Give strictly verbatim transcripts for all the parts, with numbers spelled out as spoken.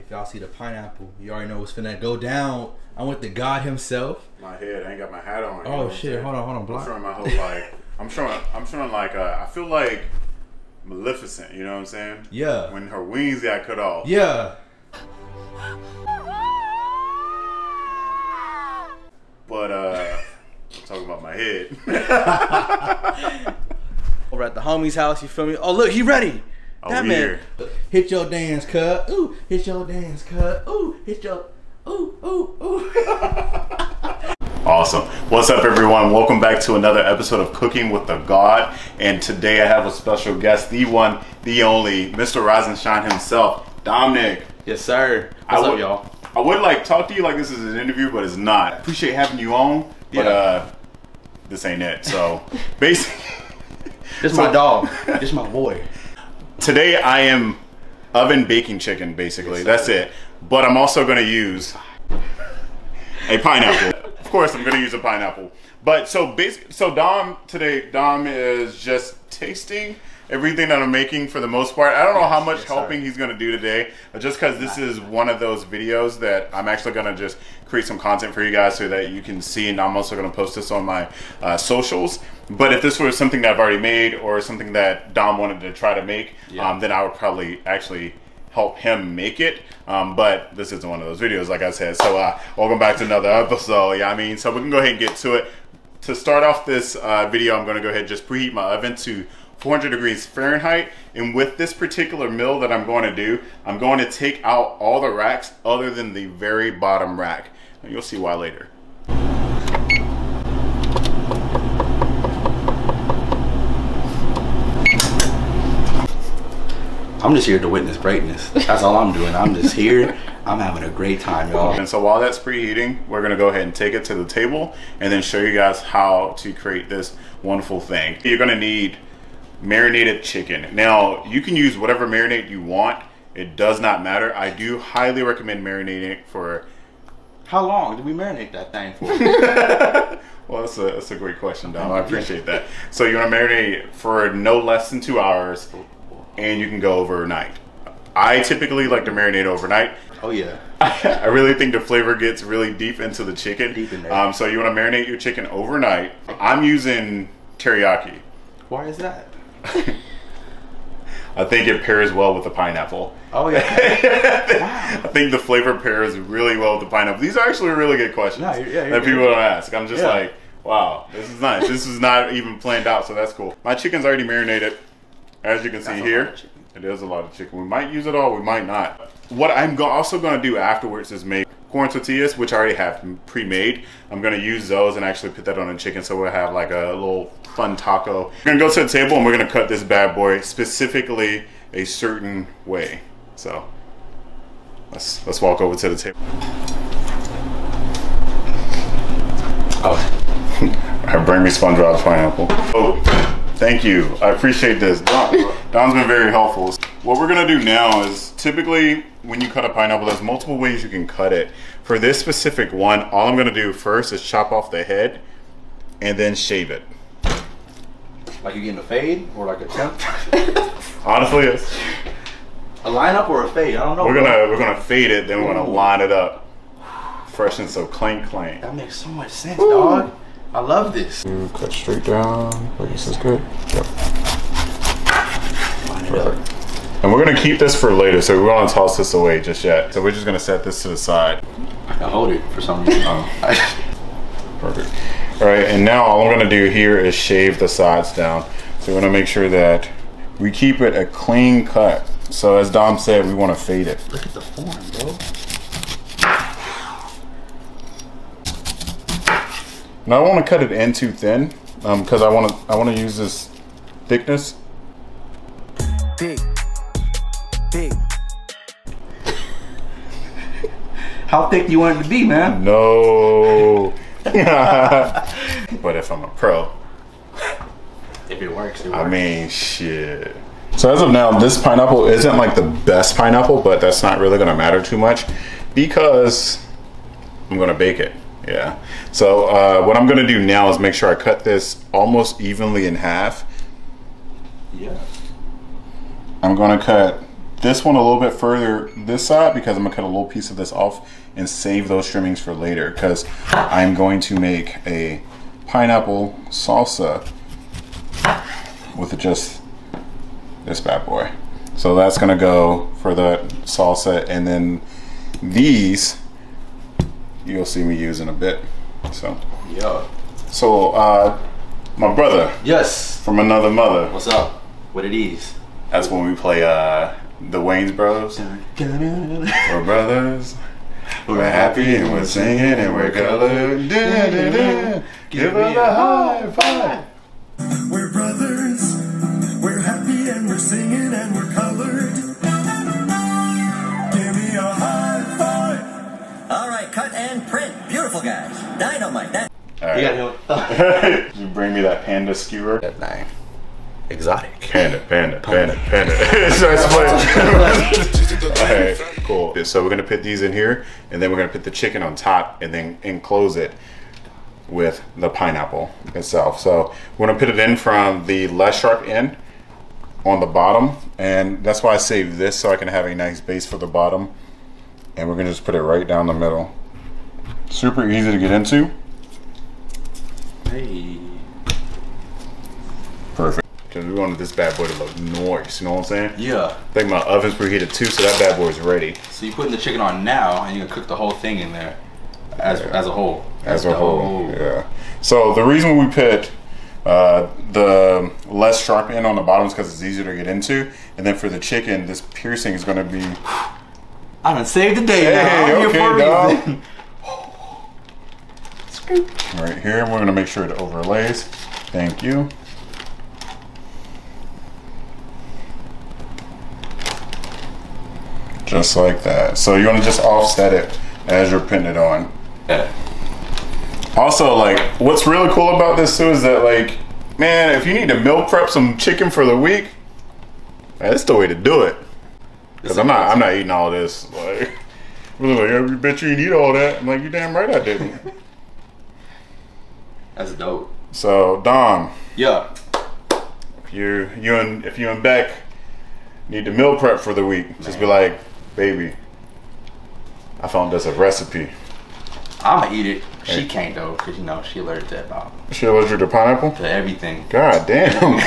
If y'all see the pineapple, you already know what's finna go down. I'm with the God himself. My head, I ain't got my hat on. Oh shit! Hold on, hold on, block. I'm showing my whole like. I'm showing. I'm showing like. Uh, I feel like Maleficent. You know what I'm saying? Yeah. When her wings got cut off. Yeah. But uh, I'm talking about my head. Over at the homie's house, you feel me? Oh look, he ready. Oh, that man. Hit your dance, cut. Ooh, hit your dance, cut. Ooh, hit your. Ooh, ooh, ooh. Awesome. What's up, everyone? Welcome back to another episode of Cooking with the God. And today I have a special guest, the one, the only, Mister Rise and Shine himself, Dominic. Yes, sir. What's I up, would, y'all? I would like talk to you like this is an interview, but it's not. I appreciate having you on, but Yeah. uh, this ain't it. So basically, This is my dog. This is my boy. today I am oven baking chicken, basically. Yes, That's it. But I'm also going to use a pineapple. Of course, I'm going to use a pineapple. But so basically, so Dom today, Dom is just tasting everything that I'm making for the most part. I don't know how much yes, helping sir. he's going to do today, but just because this is one of those videos that I'm actually going to just create some content for you guys so that you can see, and I'm also going to post this on my uh, socials. But if this was something that I've already made or something that Dom wanted to try to make, Yeah. um, then I would probably actually help him make it. Um, but this isn't one of those videos, like I said. So uh, welcome back to another episode. Yeah, I mean, so we can go ahead and get to it. To start off this uh, video, I'm going to go ahead and just preheat my oven to four hundred degrees Fahrenheit. And with this particular meal that I'm going to do, I'm going to take out all the racks other than the very bottom rack. And you'll see why later. I'm just here to witness greatness. That's all I'm doing. I'm just here. I'm having a great time, y'all. And so while that's preheating, we're going to go ahead and take it to the table and then show you guys how to create this wonderful thing. You're going to need marinated chicken. Now, you can use whatever marinade you want. It does not matter. I do highly recommend marinating it for... How long did we marinate that thing for? Well, that's a, that's a great question, Dom. I appreciate that. So you want to marinate it for no less than two hours, and you can go overnight. I typically like to marinate overnight. Oh yeah. I really think the flavor gets really deep into the chicken. Deep in there. Um, so you want to marinate your chicken overnight. I'm using teriyaki. Why is that? I think it pairs well with the pineapple. Oh yeah. I think the flavor pairs really well with the pineapple. These are actually really good questions No, you're- yeah, you're that people good. don't ask. I'm just Yeah. like, wow, this is nice. This is not even planned out, so that's cool. My chicken's already marinated. As you can see That's a here, lot of chicken. it is a lot of chicken. We might use it all, we might not. What I'm go also going to do afterwards is make corn tortillas, which I already have pre-made. I'm going to use those and actually put that on the chicken so we'll have like a little fun taco. We're going to go to the table and we're going to cut this bad boy specifically a certain way. So let's let's walk over to the table. Oh. All right, bring me SpongeBob's pineapple. Oh, thank you. I appreciate this. Don, Don's been very helpful. What we're gonna do now is typically when you cut a pineapple, there's multiple ways you can cut it. For this specific one, all I'm gonna do first is chop off the head and then shave it. Like you getting a fade or like a temp? Honestly, it's, A lineup or a fade? I don't know. we're bro. gonna we're gonna fade it, then we're gonna line it up. Fresh and so clank clank. That makes so much sense, dog. I love this. Cut straight down. Wait, this is good. Yep. Line it up. And we're gonna keep this for later, so we don't want to toss this away just yet. So we're just gonna set this to the side. I can hold it for some reason. Perfect. All right, and now all I'm gonna do here is shave the sides down. So we're gonna make sure that we keep it a clean cut. So as Dom said, we wanna fade it. Look at the form, bro. And I don't wanna cut it in too thin, um, because I wanna I wanna use this thickness. Big. Big. How thick do you want it to be, man? No. But if I'm a pro, If it works, it works. I mean, shit. So as of now, this pineapple isn't like the best pineapple, but that's not really gonna matter too much because I'm gonna bake it. Yeah. So uh, what I'm gonna do now is make sure I cut this almost evenly in half. Yeah. I'm gonna cut this one a little bit further this side because I'm gonna cut a little piece of this off and save those trimmings for later because I'm going to make a pineapple salsa with just this bad boy. So that's gonna go for the salsa, and then these you'll see me use in a bit. So Yeah. so uh my brother, Yes. from another mother, What's up? What it is? that's when we play uh the Wayans Bros. We're brothers, we're happy and we're singing and we're colored. Da-da-da-da. Give us a high five. We're brothers, we're happy and we're singing and we're colored. Give me a high five. All right, cut and print. Beautiful, guys. Dynamite. That All right. You got him. You bring me that panda skewer. That name. Exotic. Panda, panda, panda, panda. Alright, cool. So we're gonna put these in here, and then we're gonna put the chicken on top, and then enclose it with the pineapple itself. So we're gonna put it in from the less sharp end on the bottom, and that's why I saved this so I can have a nice base for the bottom. And we're gonna just put it right down the middle. Super easy to get into. Hey. Perfect. Because we wanted this bad boy to look nice, you know what I'm saying? Yeah. I think my oven's preheated too, so that bad boy is ready. So you're putting the chicken on now, and you're gonna cook the whole thing in there, as as a whole. As a That's whole, dope. yeah. So the reason we put uh, the less sharp end on the bottom is because it's easier to get into, and then for the chicken, this piercing is going to be. I done saved the day Hey, now. I'm here okay, for a dog. reason. Right here, we're going to make sure it overlays. Thank you. Just like that. So you want to just offset it as you're putting it on. Yeah. Also, like, what's really cool about this too is that, like, man, if you need to meal prep some chicken for the week, man, that's the way to do it. Cause I'm not, I'm not eating all this. Like, really, like, I bet you didn't eat all that. I'm like, you damn right I didn't. That's dope. So, Dom, Yeah. if you, you and if you and Beck need to meal prep for the week, just be like, baby, I found us a recipe. I'ma eat it. She Hey. can't though, cause you know she allergic to about She allergic to pineapple? to everything. God damn.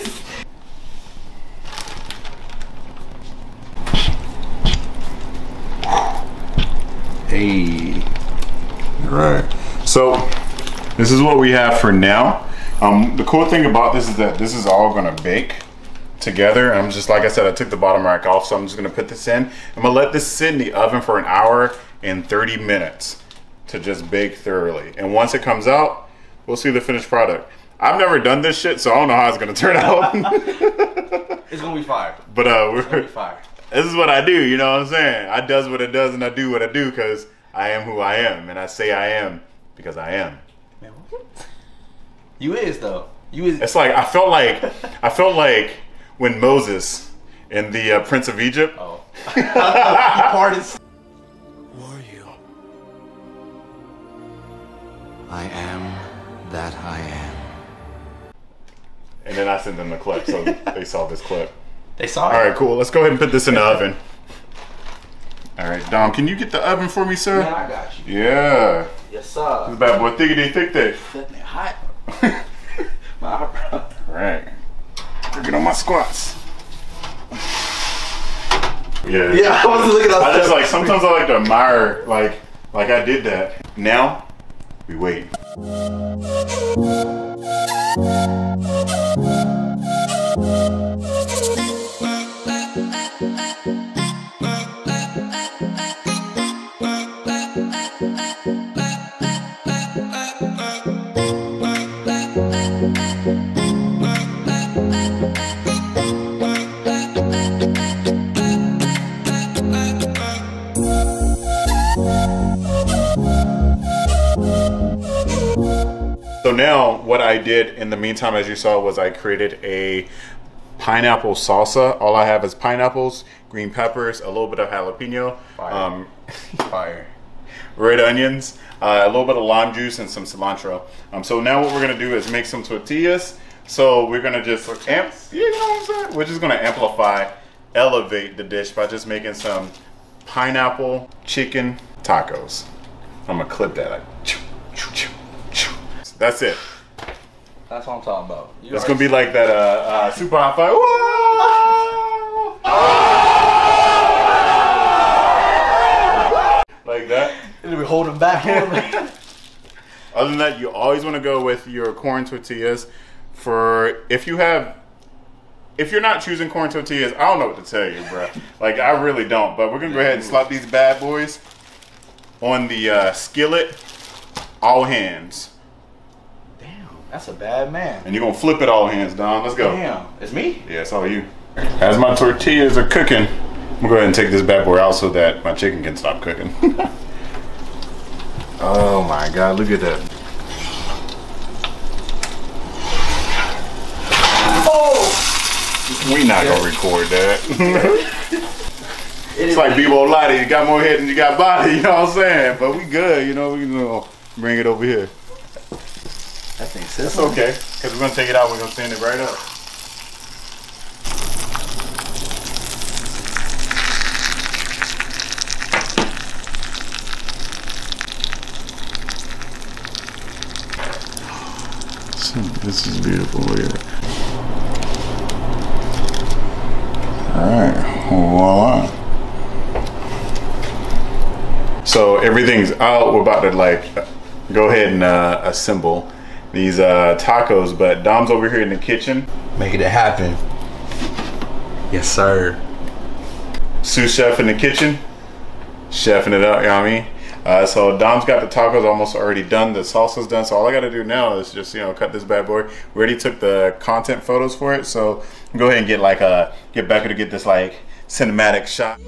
Hey. Right. So this is what we have for now. Um, the cool thing about this is that this is all gonna bake together. I'm just, like I said, I took the bottom rack off, so I'm just gonna put this in. I'm gonna let this sit in the oven for an hour and thirty minutes to just bake thoroughly. And once it comes out, we'll see the finished product. I've never done this shit, so I don't know how it's gonna turn out. It's gonna be fire. But uh, It's gonna we're, be fire. this is what I do, you know what I'm saying? I does what it does and I do what I do because I am who I am, and I say I am because I am. Man, what? You is though. You is. It's like I felt like I felt like when Moses in the uh, Prince of Egypt. Oh. You parted. Who are you? I am that I am. And then I sent them the clip, so they saw this clip. They saw it. All right, cool. Let's go ahead and put this in the oven. All right, Dom, can you get the oven for me, sir? Man, I got you. Yeah. Yes, sir. This bad boy, thickety thick thick. That nigga hot. My eyebrow. All right. Get on my squats. Yeah. Yeah, I was looking at I just like sometimes I like to admire like like I did that. Now we wait. So now what I did in the meantime, as you saw, was I created a pineapple salsa. All I have is pineapples, green peppers, a little bit of jalapeno, Fire. um, Fire. red onions, uh, a little bit of lime juice, and some cilantro. Um, so now what we're gonna do is make some tortillas. So we're gonna just amp, you know what I'm saying? We're just gonna amplify elevate the dish by just making some pineapple chicken tacos. I'm gonna clip that. Like, choo, choo, choo, choo. That's it. That's what I'm talking about. You It's gonna be like that uh, uh, super hot fire. Like that. It'll be holding back. Other than that, you always want to go with your corn tortillas. For if you have, if you're not choosing corn tortillas, I don't know what to tell you, bro. Like I really don't. But we're gonna go ahead and slap these bad boys on the uh, skillet, all hands. Damn, that's a bad man. And you're gonna flip it all hands, Dom. Let's go. Damn, it's me? Yeah, it's all you. As my tortillas are cooking, I'm gonna go ahead and take this bad boy out so that my chicken can stop cooking. Oh my God, look at that. Oh! We not gonna record that. It's like Bebo Lottie, you got more head than you got body, you know what I'm saying? But we good, you know, we can uh, bring it over here. That thing says It's okay, because we're gonna take it out, we're gonna stand it right up. This is beautiful. Look at it. Alright, voila. So everything's out. We're about to like go ahead and uh, assemble these uh, tacos, but Dom's over here in the kitchen. Making it happen. Yes, sir. Sous chef in the kitchen, chefing it up, you know what I mean? Uh, so Dom's got the tacos almost already done. The salsa's done. So all I got to do now is just, you know, cut this bad boy. We already took the content photos for it. So go ahead and get like a, get Becca to get this like cinematic shot.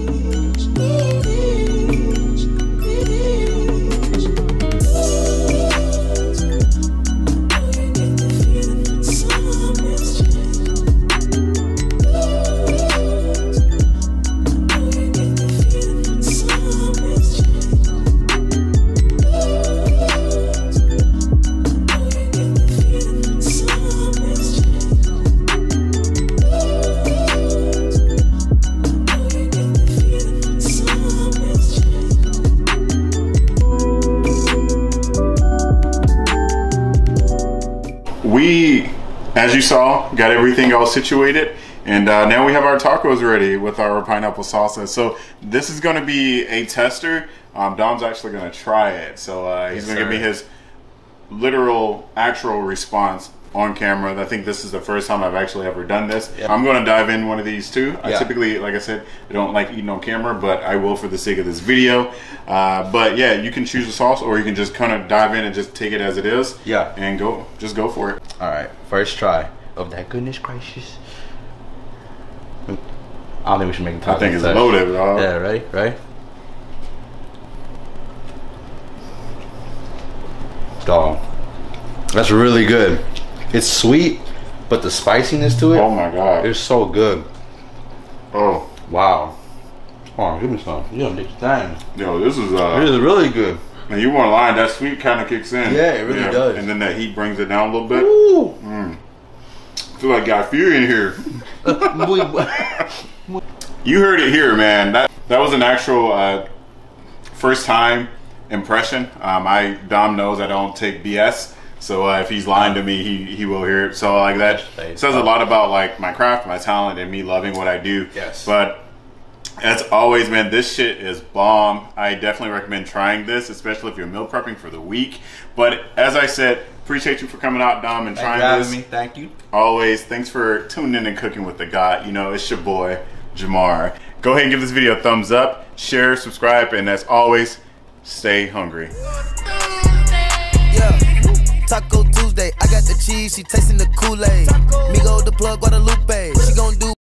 We, as you saw, got everything all situated, and uh, now we have our tacos ready with our pineapple salsa. So this is going to be a tester. Um, Dom's actually going to try it. So uh, he's Yes, going to give me sir. his literal, actual response on camera. I think this is the first time I've actually ever done this. Yeah. I'm going to dive in one of these too. I Yeah. typically, like I said, I don't like eating on camera, but I will for the sake of this video. Uh, but yeah, you can choose a sauce, or you can just kind of dive in and just take it as it is. Yeah. And go, just go for it. All right, first try of that goodness gracious. I don't think we should make a tacos. I think it's test. loaded, dog. Yeah, ready? Right? Dog. That's really good. It's sweet, but the spiciness to it, Oh my God. it's so good. Oh, Wow. Come on, give me some. You don't take your time. yo, this is It uh. is really good. And you weren't lying. That sweet kind of kicks in. Yeah, it really does. And then that heat brings it down a little bit. Ooh. I feel like Guy Fury in here. You heard it here, man. That that was an actual uh, first time impression. Um, I Dom knows I don't take B S. So uh, if he's lying to me, he he will hear it. So like that says a lot about like my craft, my talent, and me loving what I do. Yes. But as always, man, this shit is bomb. I definitely recommend trying this, especially if you're meal prepping for the week. But as I said, appreciate you for coming out, Dom, and Thank you trying for having this. me. Thank you. Always, thanks for tuning in and cooking with the God. You know, it's your boy, Jamar. Go ahead and give this video a thumbs up, share, subscribe, and as always, stay hungry. Yeah. Taco Tuesday, I got the cheese, she tasting the Kool-Aid. Migo the plug, Guadalupe, she gon' do